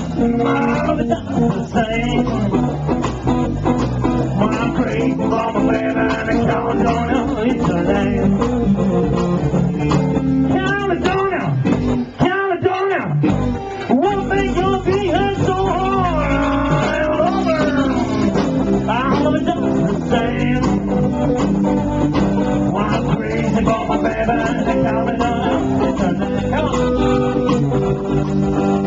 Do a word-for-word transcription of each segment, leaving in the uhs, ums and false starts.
All the time the same. When I'm crazy for my baby and I California, it's her name. California, California, what makes your beat hurt so hard? All the time the same. When I'm crazy for my baby and I California, it's her name. Come on.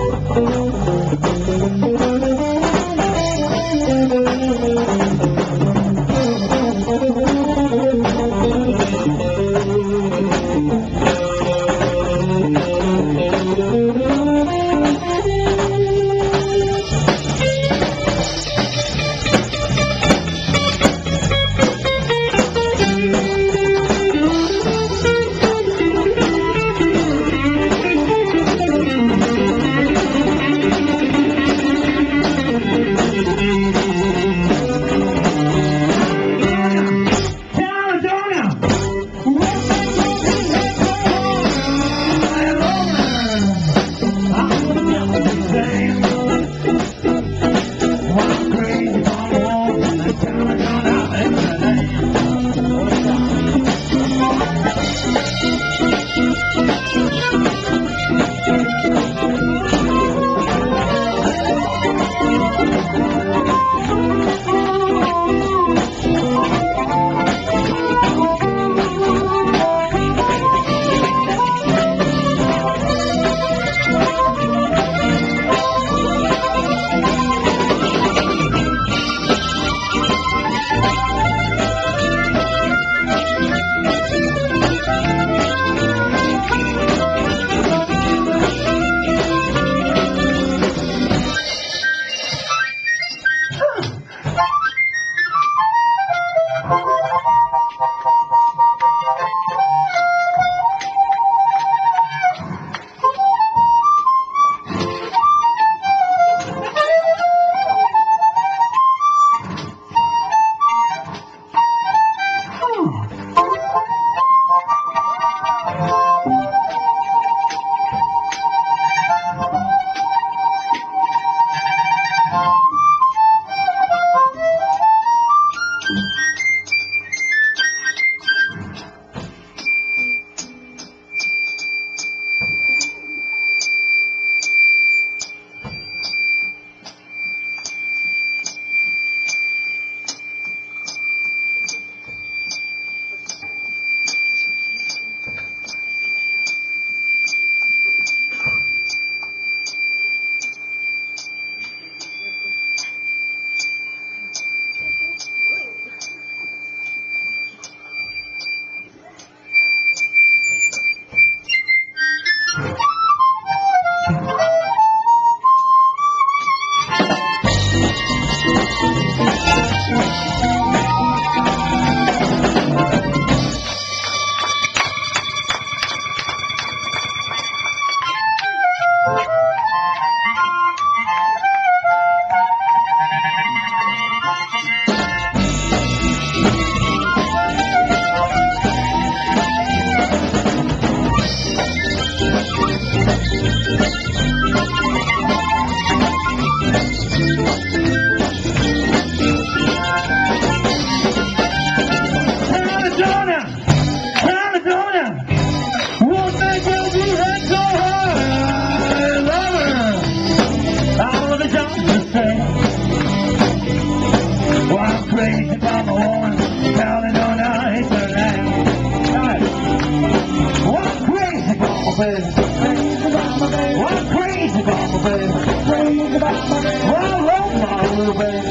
What crazy about my baby? Crazy about my baby. Well, well, my little baby.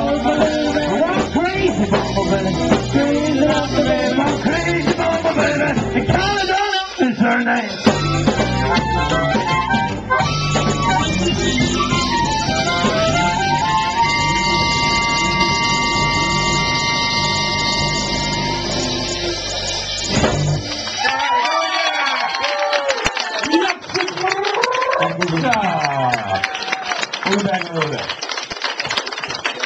What crazy about my baby? Crazy about my baby. What crazy about my baby? And California is her name. We'll be back in a little bit.